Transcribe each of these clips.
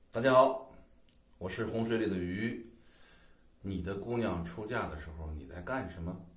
大家好，我是洪水里的鱼。你的姑娘出嫁的时候，你在干什么？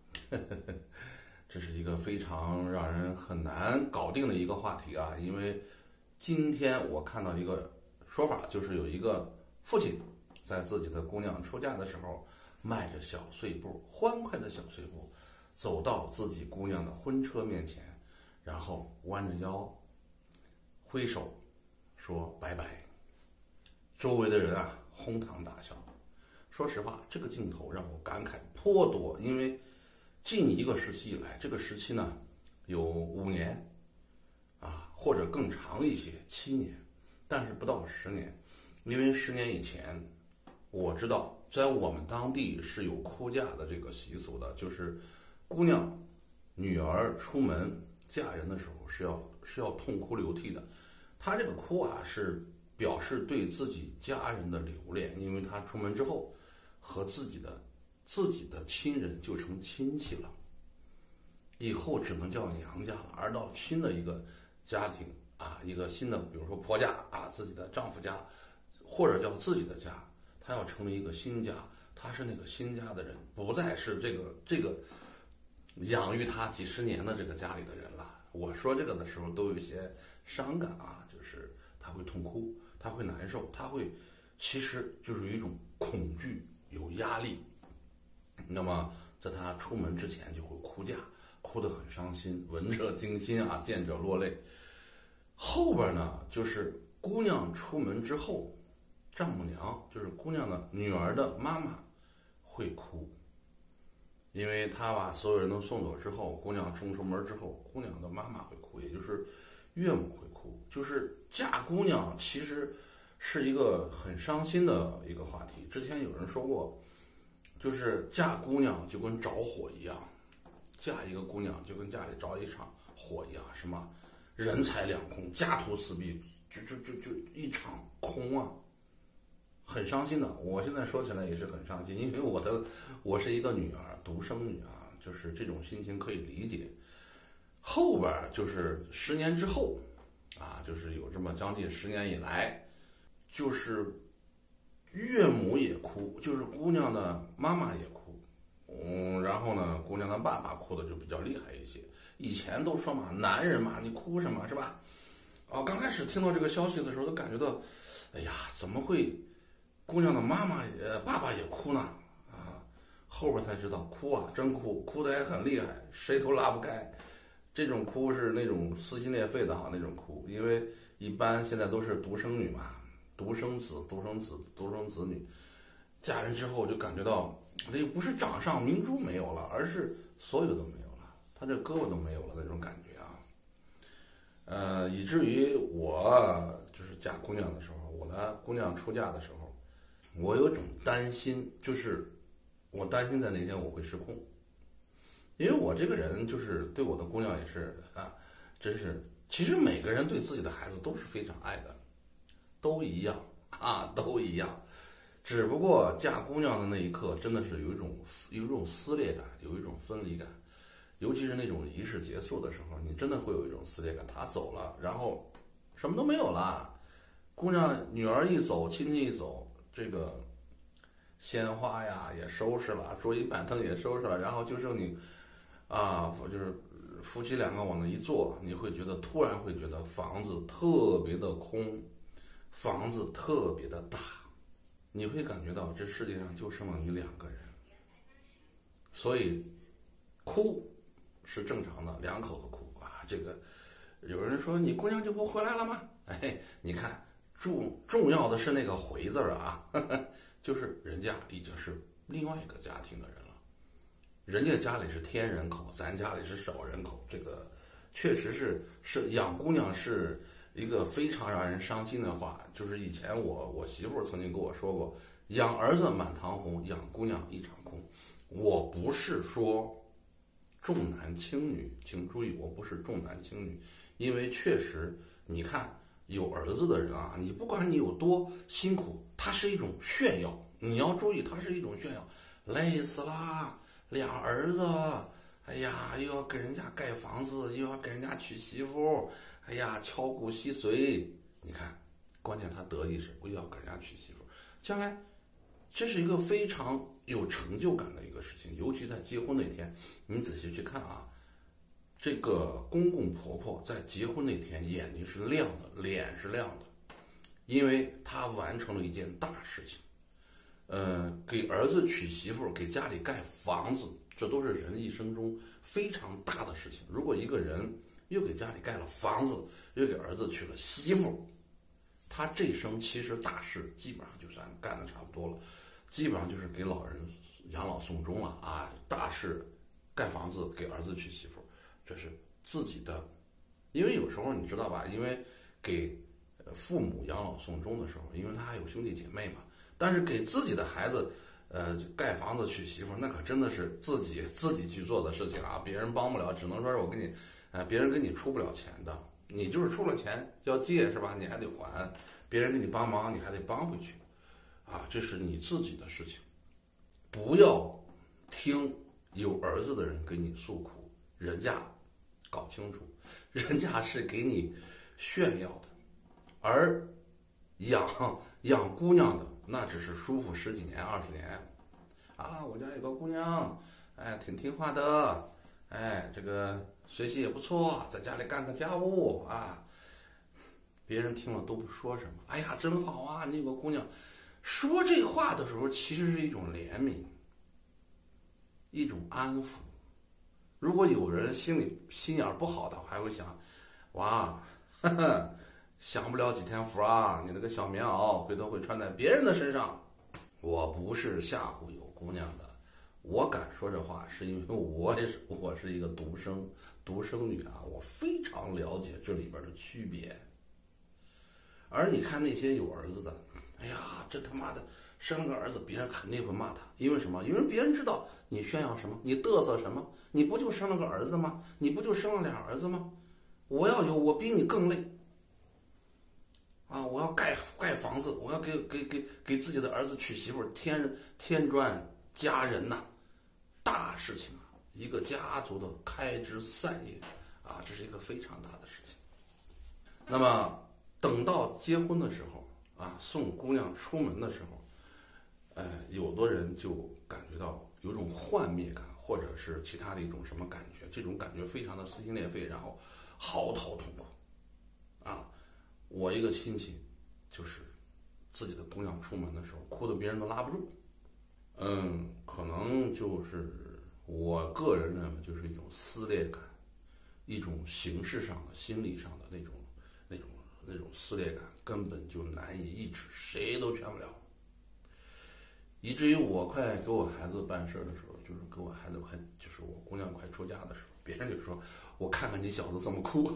这是一个非常让人很难搞定的一个话题啊！因为今天我看到一个说法，就是有一个父亲在自己的姑娘出嫁的时候，迈着小碎步，欢快的小碎步，走到自己姑娘的婚车面前，然后弯着腰，挥手说拜拜。周围的人啊哄堂大笑。说实话，这个镜头让我感慨颇多，因为近一个时期以来，这个时期呢有5年啊，或者更长一些，7年，但是不到10年。因为10年以前，我知道在我们当地是有哭嫁的这个习俗的，就是姑娘女儿出门嫁人的时候是要痛哭流涕的。她这个哭啊是表示对自己家人的留恋，因为她出门之后和自己的亲人就成亲戚了，以后只能叫娘家了。而到新的一个家庭啊，一个新的，比如说婆家啊，自己的丈夫家，或者叫自己的家，她要成为一个新家，她是那个新家的人，不再是这个养育她几十年的这个家里的人了。我说这个的时候都有一些伤感啊，就是她会痛哭，她会难受，她会其实就是有一种恐惧，有压力。那么在她出门之前就会哭嫁，哭得很伤心，闻者惊心啊，见者落泪。后边呢，就是姑娘出门之后，丈母娘就是姑娘的女儿的妈妈会哭，因为她把所有人都送走之后，姑娘出门之后，姑娘的妈妈会哭，也就是岳母会哭。就是嫁姑娘其实是一个很伤心的一个话题。之前有人说过，就是嫁姑娘就跟着火一样，嫁一个姑娘就跟家里着一场火一样，什么人财两空，家徒四壁，就一场空啊，很伤心的。我现在说起来也是很伤心，因为我是一个女儿，独生女啊，就是这种心情可以理解。后边就是10年之后啊，就是有这么将近10年以来，就是岳母也哭，就是姑娘的妈妈也哭，然后呢，姑娘的爸爸哭的就比较厉害一些。以前都说嘛，男人嘛，你哭什么是吧？刚开始听到这个消息的时候，都感觉到，哎呀，怎么会姑娘的爸爸也哭呢？啊，后边才知道，哭啊，真哭，哭得还很厉害，谁都拉不开。这种哭是那种撕心裂肺的那种哭，因为一般现在都是独生女嘛，独生子女，嫁人之后就感觉到，这不是掌上明珠没有了，而是所有都没有了，她这胳膊都没有了那种感觉啊。以至于我就是嫁姑娘的时候，我的姑娘出嫁的时候，我有种担心，就是我担心在那天我会失控。因为我这个人就是对我的姑娘也是真是，其实每个人对自己的孩子都是非常爱的，都一样都一样。只不过嫁姑娘的那一刻，真的是有一种撕裂感，有一种分离感，尤其是那种仪式结束的时候，你真的会有一种撕裂感。她走了，然后什么都没有了，姑娘女儿一走，亲戚一走，这个鲜花呀也收拾了，桌椅板凳也收拾了，然后就剩你就是夫妻2个往那一坐，你会突然会觉得房子特别的空，房子特别的大，你会感觉到这世界上就剩了你2个人。所以哭是正常的，2口子哭啊。这个有人说你姑娘就不回来了吗？你看重要的是那个回字啊，就是人家已经是另外一个家庭的人了。人家家里是添人口，咱家里是少人口，这个确实是养姑娘是一个非常让人伤心的话。就是以前我媳妇曾经跟我说过，养儿子满堂红，养姑娘一场空。我不是说重男轻女，请注意，我不是重男轻女，因为确实你看有儿子的人啊，你不管你有多辛苦，它是一种炫耀，你要注意，它是一种炫耀，累死啦，2儿子，哎呀，又要给人家盖房子，又要给人家娶媳妇，哎呀，敲骨吸髓。你看关键他得意是我要给人家娶媳妇，将来这是一个非常有成就感的一个事情。尤其在结婚那天，你仔细去看啊，这个公公婆婆在结婚那天眼睛是亮的，脸是亮的，因为他完成了一件大事情。给儿子娶媳妇，给家里盖房子，这都是人一生中非常大的事情。如果一个人又给家里盖了房子，又给儿子娶了媳妇，他这生其实大事基本上就算干得差不多了，基本上就是给老人养老送终了啊！大事盖房子，给儿子娶媳妇，这是自己的。因为有时候你知道吧，因为给父母养老送终的时候，因为他还有兄弟姐妹嘛，但是给自己的孩子盖房子娶媳妇，那可真的是自己去做的事情啊，别人帮不了，只能说是我给你别人给你出不了钱的，你就是出了钱要借是吧？你还得还，别人给你帮忙你还得帮回去啊，这是你自己的事情。不要听有儿子的人给你诉苦，人家搞清楚，人家是给你炫耀的，而养姑娘的那只是舒服10几年20年啊！我家有个姑娘，挺听话的，这个学习也不错，在家里干个家务啊，别人听了都不说什么。哎呀，真好啊！你有个姑娘。说这话的时候，其实是一种怜悯，一种安抚。如果有人心眼不好的，还会想，哇，呵呵，享不了几天福啊！你那个小棉袄回头会穿在别人的身上。我不是吓唬有姑娘的，我敢说这话，是因为我是一个独生女啊，我非常了解这里边的区别。而你看那些有儿子的，哎呀，这他妈的生了个儿子，别人肯定会骂他，因为什么？因为别人知道你炫耀什么，你嘚瑟什么，你不就生了个儿子吗？你不就生了俩儿子吗？我要有，我比你更累啊！我要盖房子，我要给自己的儿子娶媳妇，添砖加人呐，大事情啊！一个家族的开枝散叶啊，这是一个非常大的事情。那么等到结婚的时候啊，送姑娘出门的时候，有的人就感觉到有种幻灭感，或者是其他的一种什么感觉，这种感觉非常的撕心裂肺，然后嚎啕痛哭啊！我一个亲戚就是自己的姑娘出门的时候哭得别人都拉不住，可能就是我个人认为就是一种撕裂感，一种形式上的、心理上的那种撕裂感，根本就难以抑制，谁都劝不了。以至于我快给我孩子办事的时候，就是给我孩子就是我姑娘快出嫁的时候，别人就说我看看你小子这么哭。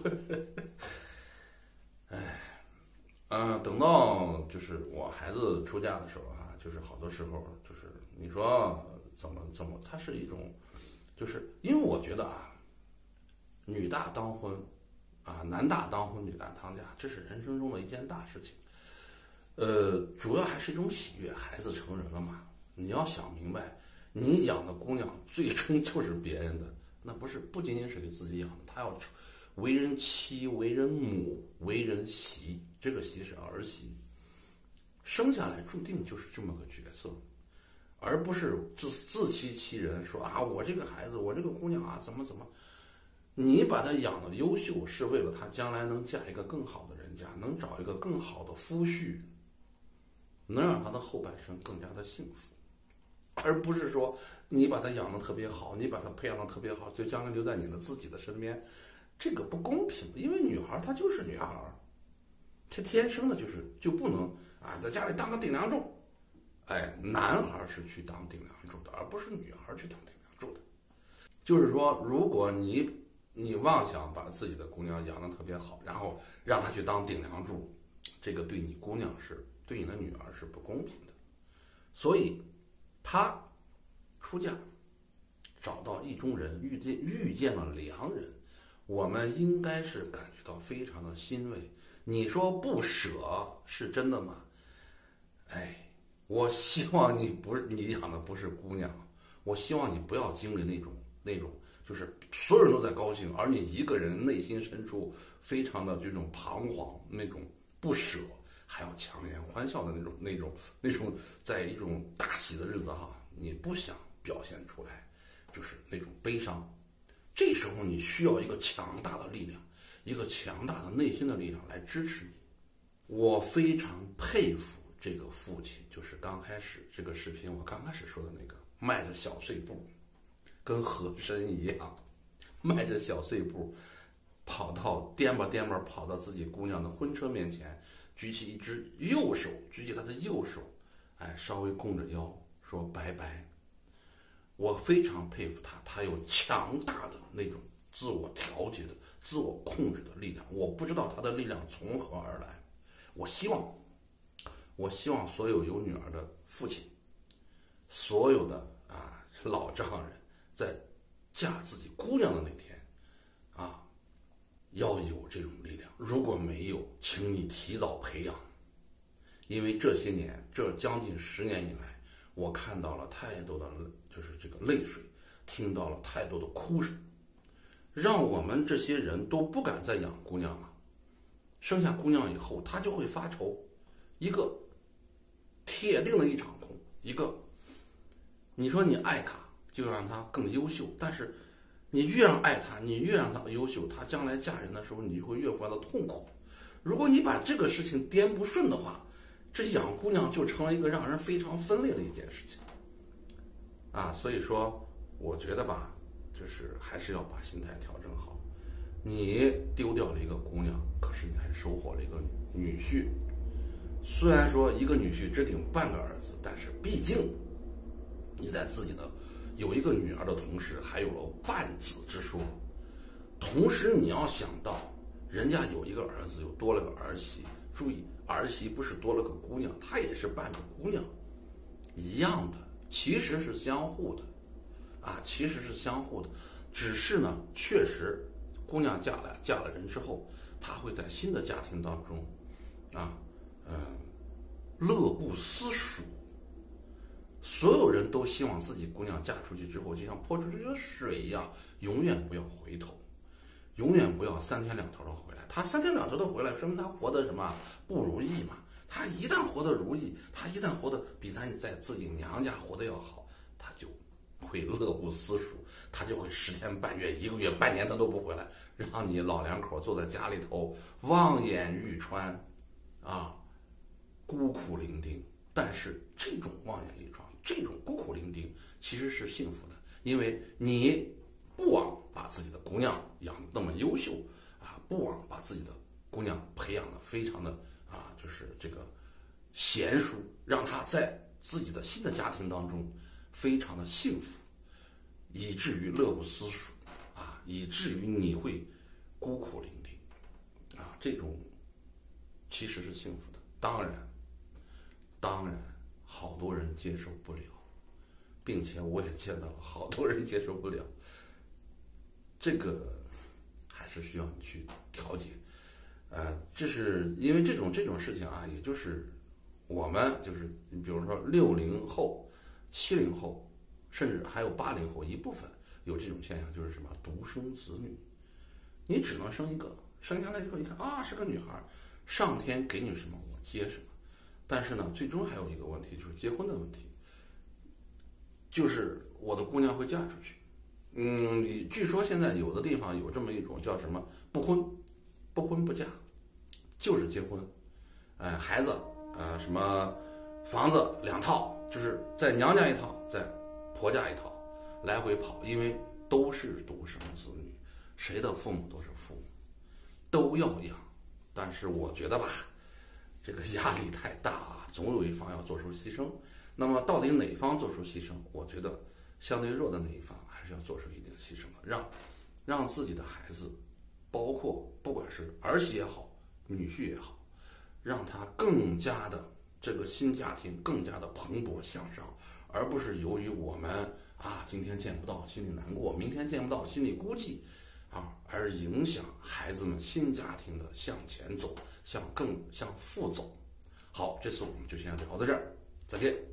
等到就是我孩子出嫁的时候啊，就是好多时候就是你说怎么，它是一种，就是因为我觉得啊，女大当婚啊，男大当婚，女大当嫁，这是人生中的一件大事情。主要还是一种喜悦，孩子成人了嘛，你要想明白，你养的姑娘最终就是别人的，那不仅仅是给自己养的，她要为人妻、为人母、为人媳，这个媳是儿媳，生下来注定就是这么个角色，而不是自欺欺人说啊，我这个孩子，我这个姑娘啊，怎么，你把她养的优秀，是为了她将来能嫁一个更好的人家，能找一个更好的夫婿，能让她的后半生更加的幸福，而不是说你把她养得特别好，你把她培养得特别好，就将来留在你的自己的身边，这个不公平。因为女孩她就是女孩，她天生的就不能啊在家里当个顶梁柱。男孩是去当顶梁柱的，而不是女孩去当顶梁柱的。就是说，如果你妄想把自己的姑娘养得特别好，然后让她去当顶梁柱，这个对你姑娘对你的女儿是不公平的。所以，她出嫁，找到意中人，遇见了良人，我们应该是感觉到非常的欣慰。你说不舍是真的吗？我希望你养的不是姑娘，我希望你不要经历那种就是所有人都在高兴，而你一个人内心深处非常的这种彷徨，那种不舍， 还要强颜欢笑的那种，在一种大喜的日子哈，你不想表现出来，就是那种悲伤。这时候你需要一个强大的力量，一个强大的内心的力量来支持你。我非常佩服这个父亲，就是刚开始这个视频我刚开始说的那个迈着小碎步，跟和珅一样，迈着小碎步跑到颠吧颠吧跑到自己姑娘的婚车面前，举起一只右手，举起他的右手，稍微弓着腰说拜拜。我非常佩服他，他有强大的那种自我调节的、自我控制的力量。我不知道他的力量从何而来。我希望所有有女儿的父亲，所有的老丈人，在嫁自己姑娘的那天要有这种力量。如果没有，请你提早培养。因为这些年，这将近10年以来，我看到了太多的就是这个泪水，听到了太多的哭声，让我们这些人都不敢再养姑娘了。生下姑娘以后，她就会发愁，一个铁定的一场空，一个你说你爱她，就让她更优秀，但是你越让爱她，你越让她优秀，她将来嫁人的时候，你就会越活得痛苦。如果你把这个事情颠不顺的话，这养姑娘就成了一个让人非常分裂的一件事情所以说我觉得吧，就是还是要把心态调整好。你丢掉了一个姑娘，可是你还收获了一个女婿。虽然说一个女婿只顶半个儿子，但是毕竟你在自己的有一个女儿的同时，还有了半子之说。同时你要想到，人家有一个儿子，又多了个儿媳。注意，儿媳不是多了个姑娘，她也是半个姑娘，一样的，其实是相互的其实是相互的。只是呢，确实姑娘嫁了人之后，她会在新的家庭当中乐不思蜀。所有人都希望自己姑娘嫁出去之后，就像泼出去的水一样，永远不要回头，永远不要3天2头的回来。她3天2头的回来，说明她活得什么不如意嘛。她一旦活得如意，她一旦活得比她在自己娘家活得要好，她就会乐不思蜀，她就会10天半月1个月半年她都不回来，让你老两口坐在家里头望眼欲穿孤苦伶仃。但是这种望眼欲穿，这种孤苦伶仃其实是幸福的，因为你不枉把自己的姑娘养得那么优秀不枉把自己的姑娘培养得非常的就是这个娴熟，让她在自己的新的家庭当中非常的幸福，以至于乐不思蜀以至于你会孤苦伶仃这种其实是幸福的。当然好多人接受不了，并且我也见到了好多人接受不了，这个还是需要你去调节。这是因为这种事情也就是我们就是比如说60后、70后，甚至还有80后一部分有这种现象，就是什么独生子女，你只能生一个，生下来以后一看是个女孩，上天给你什么我接什么。但是呢，最终还有一个问题，就是结婚的问题，就是我的姑娘会嫁出去。据说现在有的地方有这么一种叫什么不婚不嫁，就是结婚，孩子什么房子2套，就是在娘家一套，在婆家一套，来回跑，因为都是独生子女，谁的父母都是父母，都要养。但是我觉得吧，这个压力太大总有一方要做出牺牲。那么到底哪方做出牺牲？我觉得相对弱的那一方还是要做出一定牺牲的，让自己的孩子，包括不管是儿媳也好，女婿也好，让他更加的这个新家庭更加的蓬勃向上，而不是由于我们今天见不到心里难过，明天见不到心里孤寂而影响孩子们新家庭的向前走，向富走。好，这次我们就先聊到这儿，再见。